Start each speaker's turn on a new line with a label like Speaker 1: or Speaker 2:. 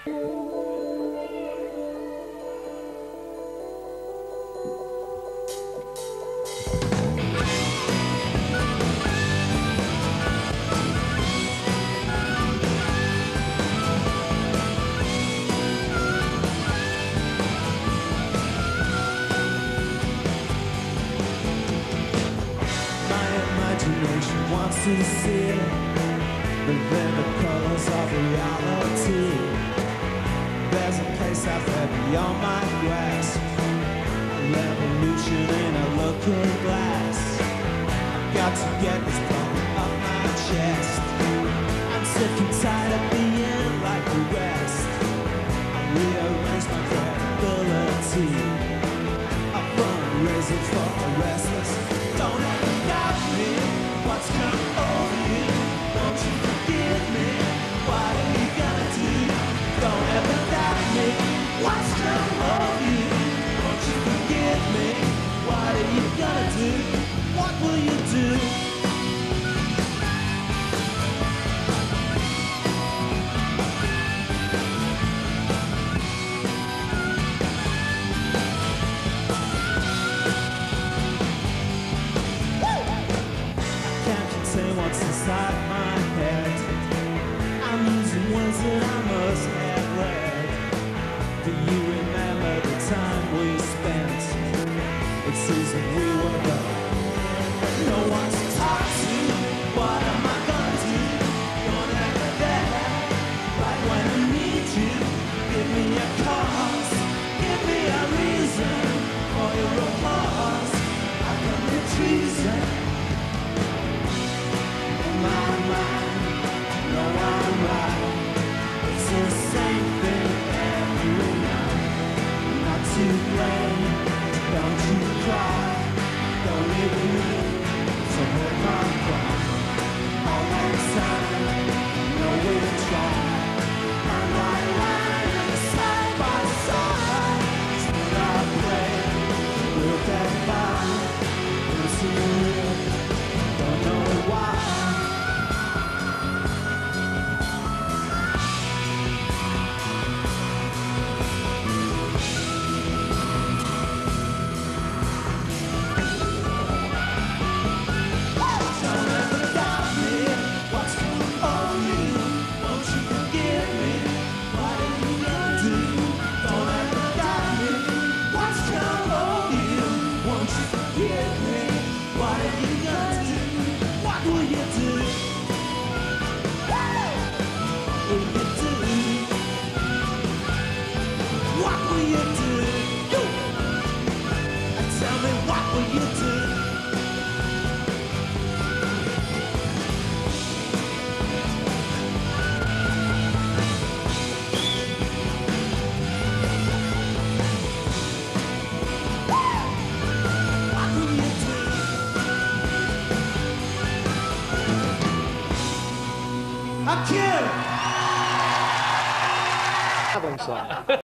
Speaker 1: Imagination wants to see the colors of reality. There's a place out there beyond my grasp, a revolution in a looking glass. I've got to get this problem off my chest. I'm sick and tired of being like the rest. I rearrange my credibility. I'm fundraising for a restless. Don't ever doubt me. What's come over you? Won't you forgive me? What are you gonna do? Don't ever doubt me. What's come over you? Won't you forgive me? What are you gonna do? What will you do? Say what's inside my head. I'm using words that I must have read. Do you remember the time we spent? It seems that we were no one to talk to. What am I gonna do? Gonna have there right when I need you. Give me a cause, give me a reason for your applause. I commit treason. No, I'm right. It's the same thing every night. Not to blame. Don't you cry. Don't leave me to hold my ground. All that time, no we'll try. I'm right line side by side. Still I play. We'll get by. We'll see you. Don't know why.
Speaker 2: Song.